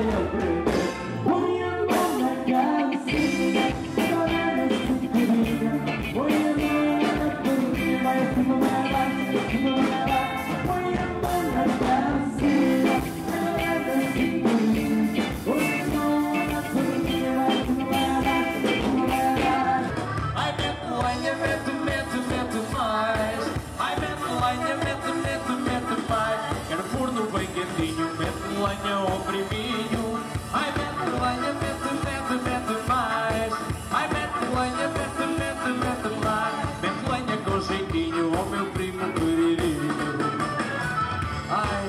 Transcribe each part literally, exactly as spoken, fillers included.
Lenha ao priminho, ai mete lenha, mete, mete, mete mais. Ai mete lenha, mete, mete, mete mais. Mete lenha com jeitinho ao meu primo querido. Ai,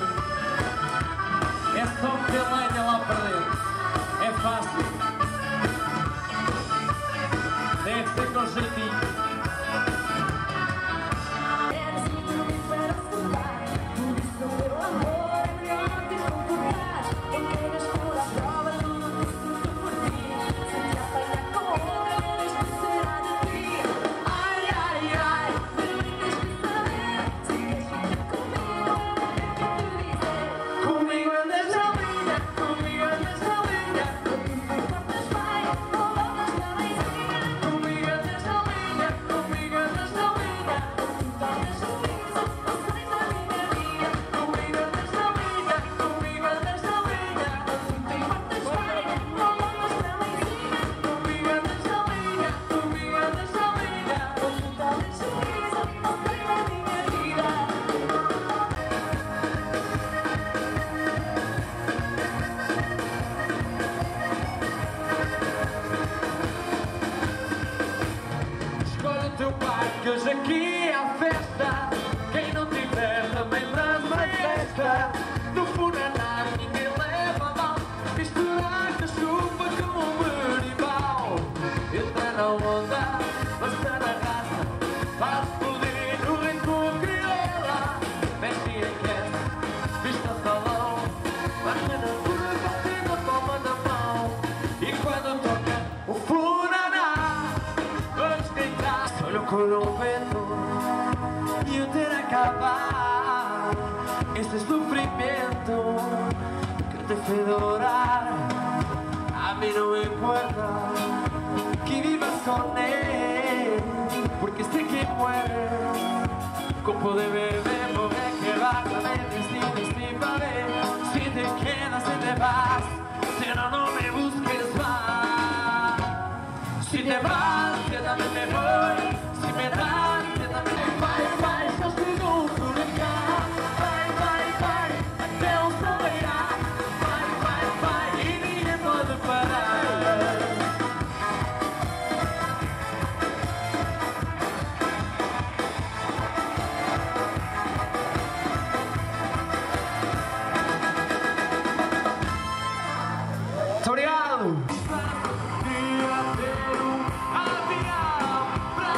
é só meter lenha lá para dentro, é fácil. Deve ser com jeitinho. Que hoje aqui há festa, quem não tiver também traz uma festa. No funeral ninguém leva a mal, misturar a chuva com um berimbau. Entra na onda, basta na raça, faz poder no ritmo crioula. Mexe e aquece, vista salão, baixa na curva, tem a palma na mão. E quando toca o funeral, vamos tentar. Olho com o vento e eu ter acabar este sofrimento que te fez orar. A mí no me importa que vivas con él, porque sé que muere. Copo de beber, poder que vas a ver, destino, destino, ver. Si te quedas, si te vas, si no, no me busques más. Si te vas, yo también me voy. Si me das, yo también me vai, vai, só sigo um furacão. Vai, vai, vai, até o sol virar. Vai, vai, vai, e ninguém pode parar. Muito obrigado! Podia ter um avião pra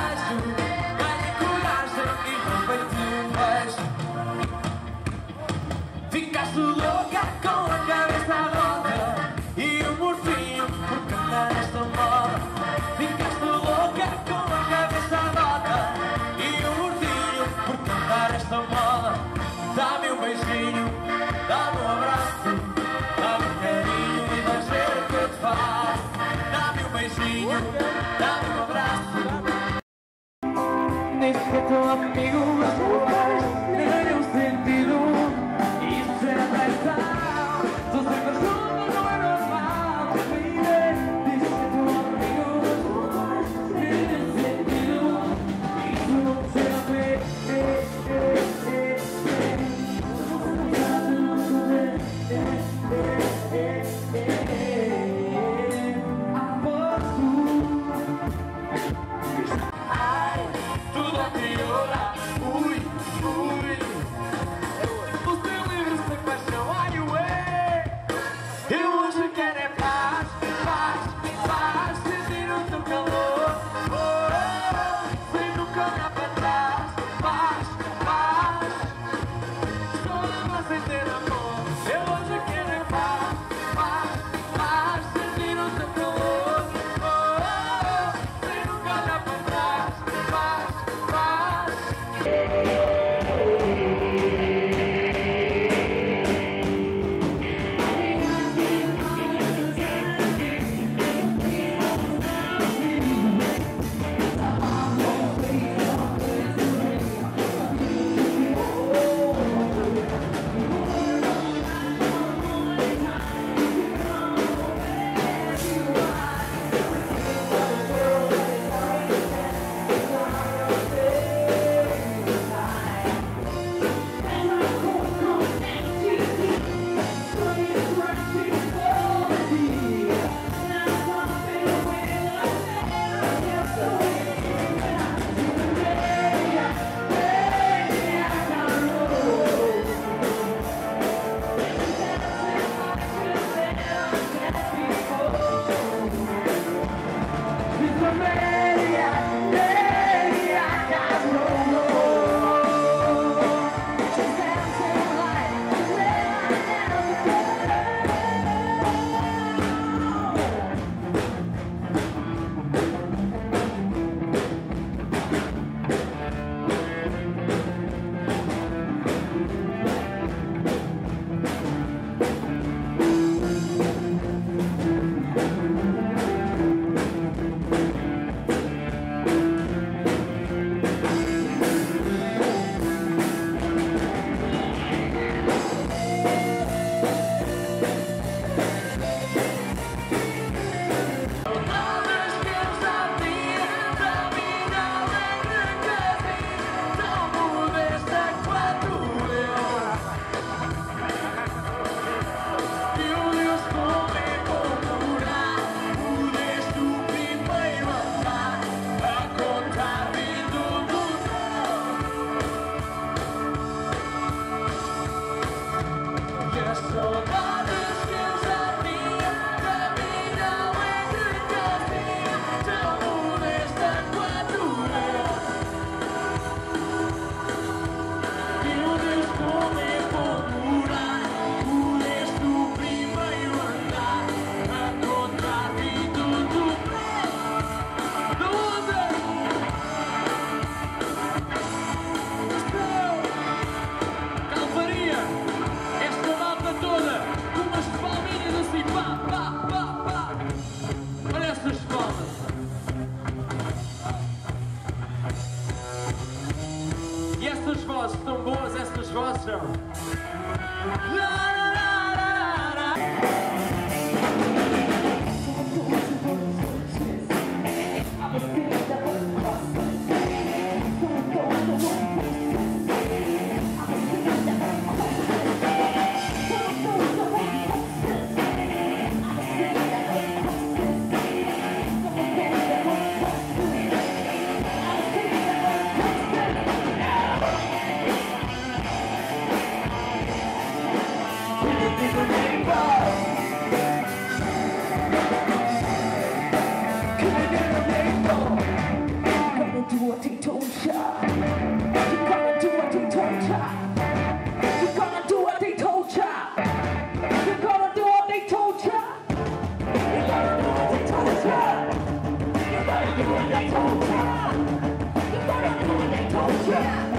beijo, ganha coragem e roubei-te um beijo. Ficaste louca com a cabeça rota e o morfinho por cantar esta moda. Ficaste louca com a cabeça rota e o morfinho por cantar esta moda. Dá-me um beijinho, dá-me um abraço, dá-me um carinho e vais ver o que eu te faço. Dá-me um beijinho, dá-me um abraço. Nem sequer tão amigo, mas não faz nenhum sentido. Isso é traição, tu sempre junto não é normal. Baby, diz que tão amigo, mas não faz nenhum sentido. Isso não se vê. Tudo a piorar, ui, ui. O seu livro sem paixão, ai, ué. Eu hoje quero é paz, paz, paz. Sentir o teu calor, oh, oh, sem nunca olhar para trás. Paz, paz. Só ama sem ter amor. Eu hoje quero é paz, paz, paz. Sentir o teu calor, oh, oh, sem nunca olhar para trás. Paz, paz. Yeah. what they told ya. You're gonna do what they told ya. You're gonna do what they told ya. You're gonna do what they told ya. You're gonna do what they told ya. You're gonna do what they told ya. You're gonna do what they told ya.